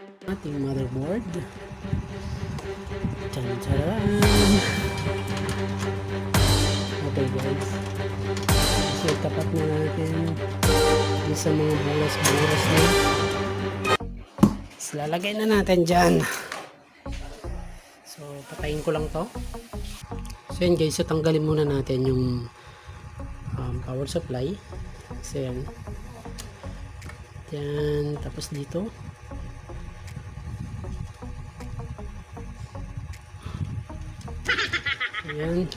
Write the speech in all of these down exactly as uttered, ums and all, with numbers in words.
ating motherboard. Tcharan! Okay guys, so tapat na natin sa mga bulas-bulas na. So, lalagay na natin dyan. So patayin ko lang to. So yan guys, so tanggalin muna natin yung um, power supply. So yan. Yan, tapos dito. Ayan.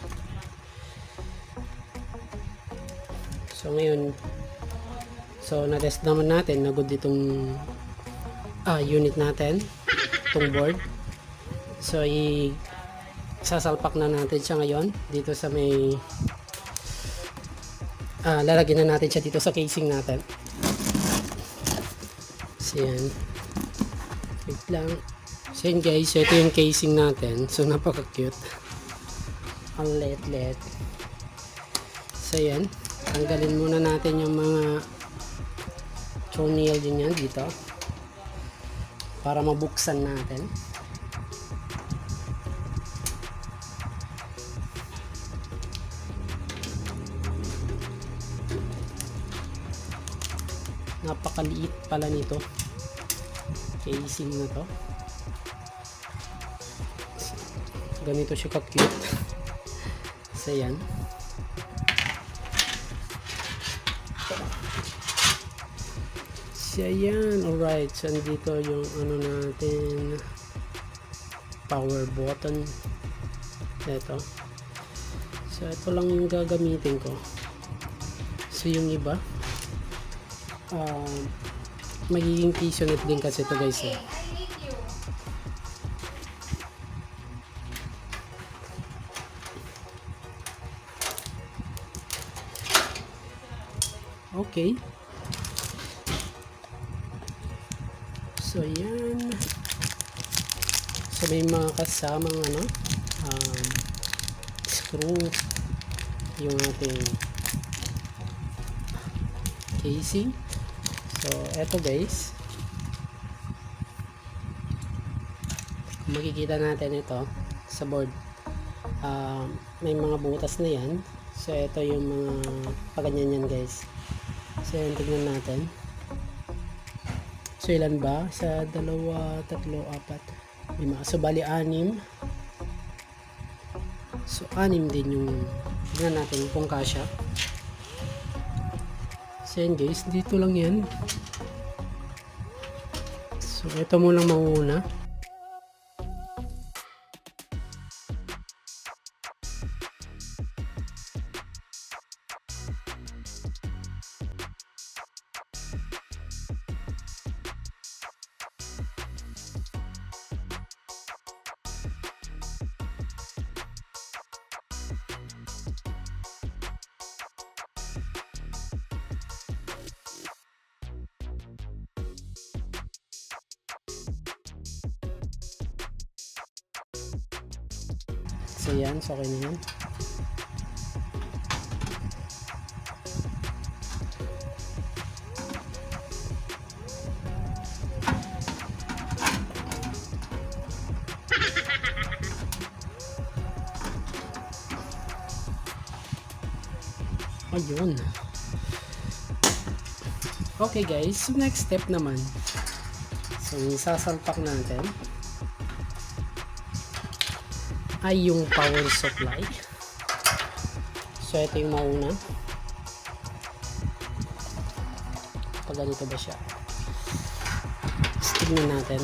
So ngayon, so na-test naman natin na good itong ah, unit natin, itong board. So i sasalpak na natin siya ngayon dito sa may ah, lalagyan na natin siya dito sa casing natin. So yan. Wait lang. So yan guys, so ito yung casing natin. So napaka cute. Ang let-let. So yan, tanggalin muna natin yung mga toenail din yan dito para mabuksan natin. Napakaliit pala nito casing na to. Ganito siya ka-cute. So yan. So yan, alright. So dito yung ano natin, power button. Ito. So ito lang yung gagamitin ko. So yung iba uh, magiging pisonet din kasi ito guys eh. Okay. So yan. So may mga kasamang ano, um, screw yung ating casing. So eto guys, makikita natin ito sa board. Uh, may mga butas na yan. So ito yung mga paganyan yan guys. So yan, tignan natin. So ilan ba? Sa dalawa, tatlo, apat, lima. So bali anim. So anim din yung, tignan natin kung kasya. So yan guys, dito lang yan. So ito mo lang mauuna. So yan, so okay na yan. Ayun. Okay guys, so next step naman. So isasalpak natin ay yung power supply. So ito yung mauna. Pag ganito ba siya? Tignan natin.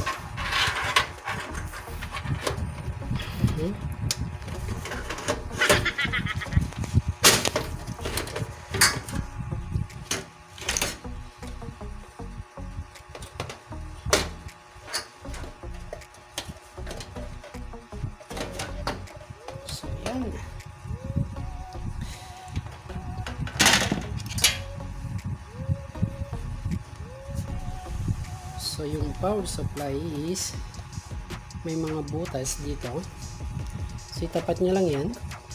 Hmm? So yan. So yung power supply is may mga butas dito. So itapat nyo lang yan.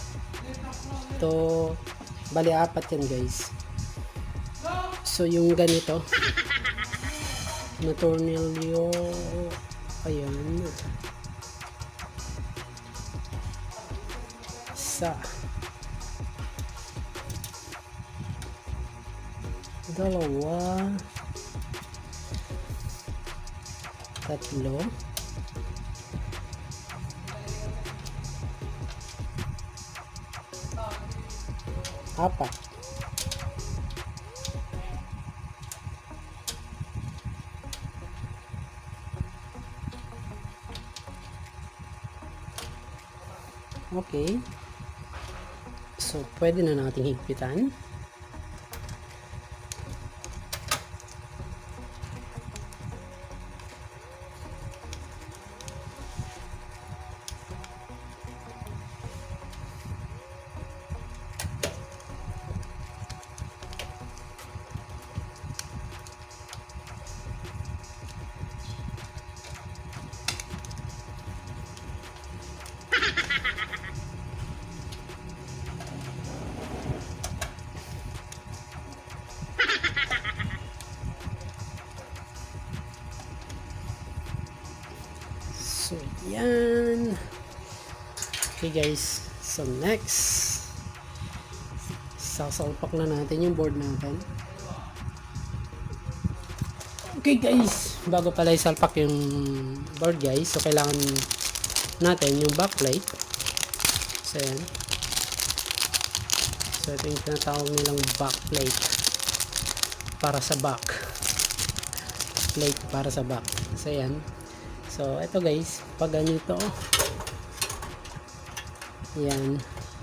Ito bali apat yan guys. So yung ganito na tornilyo Isa. Dalawa. Tatlo. Apat. Okay. So, pwede na nating higpitan. So, yan. Okay guys. So, next. Sasalpak na natin yung board natin. Okay guys. Bago pala isalpak yung board guys. So, kailangan natin yung backplate. So, yan. So, ito yung tinatawag nilang backplate. Para sa back. Plate para sa back. So, yan. So, ito guys, pag ganito, yan,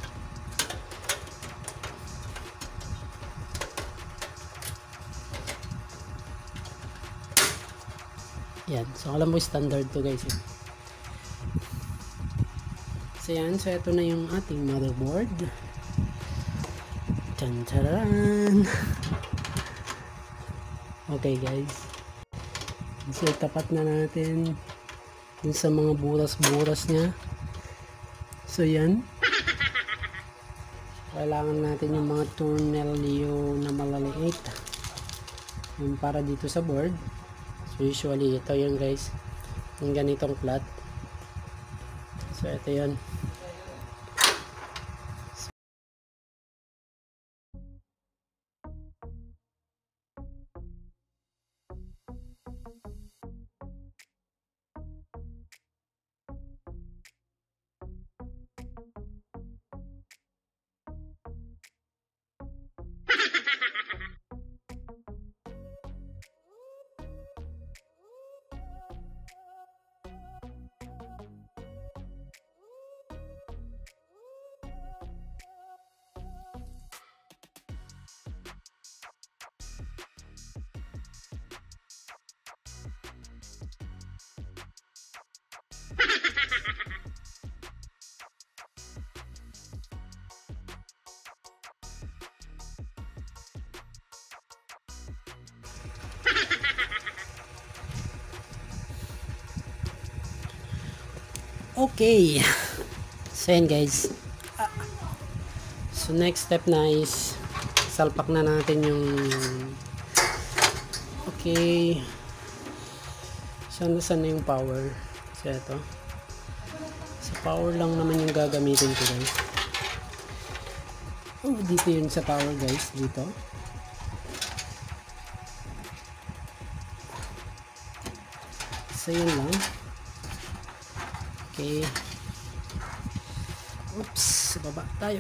yan, so alam mo standard to guys, eh. So yan, so ito na yung ating motherboard. Tantararan. Okay guys, so tapat na natin yung sa mga buras-buras niya. So yan, kailangan natin yung mga tornilyo na malaliit yung para dito sa board. So usually ito yun guys, yung ganitong flat. So ito yun. Okay, so yan guys, so next step na is salpak na natin yung, okay, saan saan na yung power. So ito, sa power lang naman yung gagamitin ko guys. Oh, dito yun sa power guys, dito. So yun lang. Okay. Oops, baba tayo.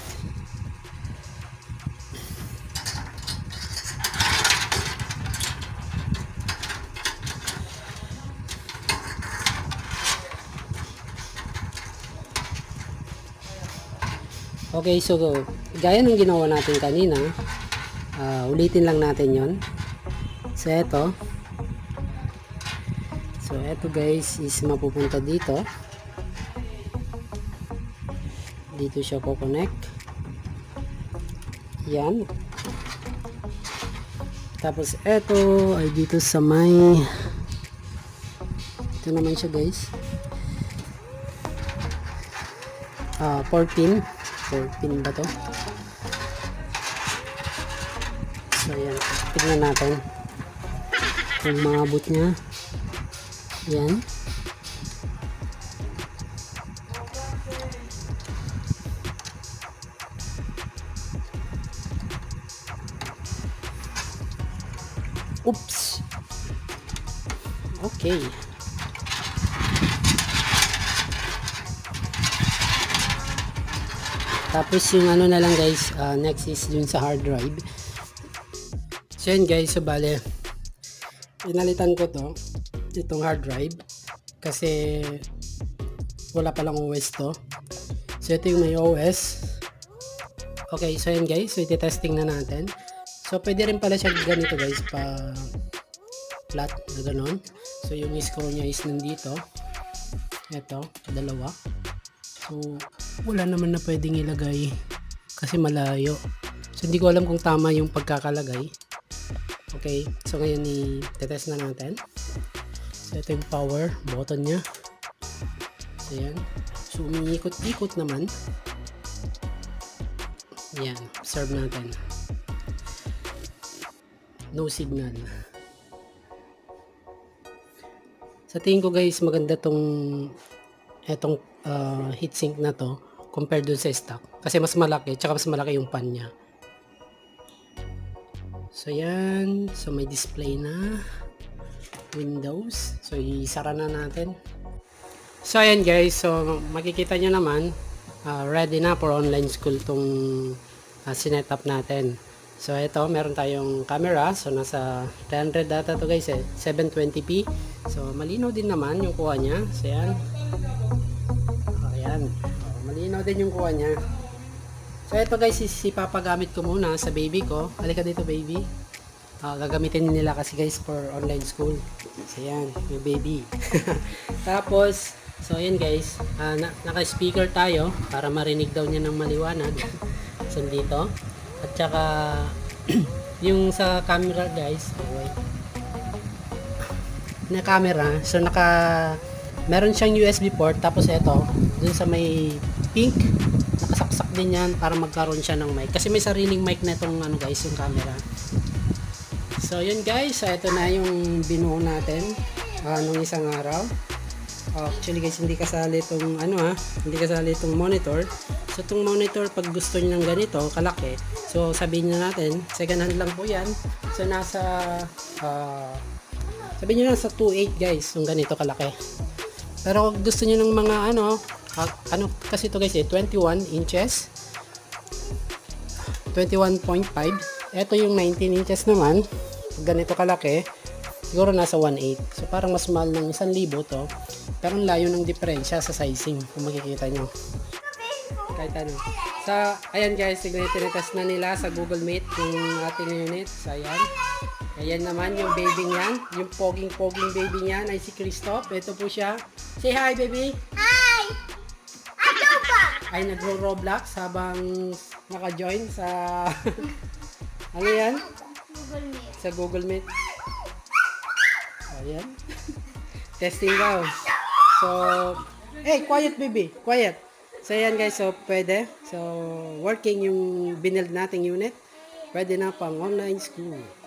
Okay, so gaya ng ginawa natin kanina, uh, ulitin lang natin yon. So eto, so eto guys is mapupunta dito. Dito siya ko-connect. Yan. Tapos eto ay dito sa may, ito naman siya guys. Ah, uh, four pin. four pin ba to? So yan. Tignan natin kung maabot niya. Yan. Okay. Tapos yung ano na lang guys, uh, next is dun sa hard drive. So yun guys, so bale, pinalitan ko to, itong hard drive, kasi wala palang O S to. So ito yung may O S. Okay, so yun guys, so iti-testing na natin. So pwede rin pala siya ganito guys, pa flat na ganon. So yung screw niya is nandito. Ito, dalawa. So wala naman na pwedeng ilagay kasi malayo. So hindi ko alam kung tama yung pagkakalagay. Okay, so ngayon i-test na natin. So ito yung power button nya. So yan. So umiikot-ikot naman. Yan, observe natin. No signal. Sa tingin ko guys, maganda tong etong uh, heatsink na to compared dun sa stock. Kasi mas malaki, tsaka mas malaki yung pan nya. So yan, so may display na. Windows. So isara na natin. So ayan guys, so makikita nyo naman, uh, ready na for online school tong uh, sinetup natin. So ito, meron tayong camera. So nasa three hundred data to guys eh, seven twenty p. So malinaw din naman yung kuha nya. So yan. Ayan. So, malinaw din yung kuha nya. So ito guys, ipapagamit ko muna sa baby ko. Halika dito baby. Uh, gagamitin nila kasi guys for online school. So yan, yung baby. Tapos, so yan guys, uh, na naka-speaker tayo para marinig daw niya ng maliwanag. So dito. At saka yung sa camera guys, oh wait. Na camera, so naka meron siyang U S B port, tapos ito, dun sa may pink, nakasaksak din yan para magkaroon siya ng mic. Kasi may sariling mic na itong ano guys, yung camera. So yun guys, so ito na yung binuo natin uh, nung isang araw. Uh, actually guys, hindi kasali itong ano ha, hindi kasali itong monitor. So itong monitor, pag gusto niyo ng ganito kalaki, so sabihin na natin, second hand lang po yan. So nasa uh, sabihin niyo na sa two point eight guys, yung ganito kalaki. Pero kung gusto niyo ng mga ano, uh, ano kasi ito guys eh, twenty-one inches, twenty-one point five. Ito yung nineteen inches naman, ganito kalaki, siguro nasa one point eight. So parang mas mahal ng one thousand to. Pero ang layo ng diferensya sa sizing, kung makikita nyo. Kahit ano. So, ayan guys, tinetest na nila sa Google Meet yung ating unit. So, ayan. Ayan naman yung baby niyan. Yung poging-poging baby niyan ay si Christoph. Ito po siya. Say hi, baby! Hi! Adoba! Ay nagro-Roblox habang naka-join sa... ano yan? Google Meet. Sa Google Meet. Ayan. Testing daw. So, hey, quiet baby, quiet. So, ayan guys, so pwede. So, working yung binild nating unit. Pwede na pang online school.